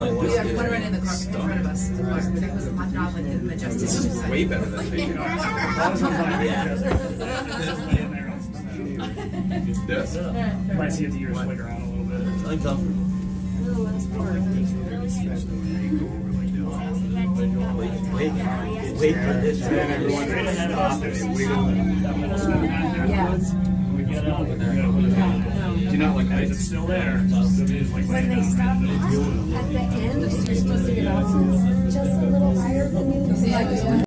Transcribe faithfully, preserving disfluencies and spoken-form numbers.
We have one right in the car in front of us. The car. That was not like the majestic. This is way better than thinking. This? You might see it the ears swing around a little bit. Uncomfortable. Wait, wait, wait for this. Straight ahead of us, there's some solid. Yeah. We get out. Do you not like Is it ice? still there? So it is like When they stop at the end, you're supposed to get off just a little higher than you.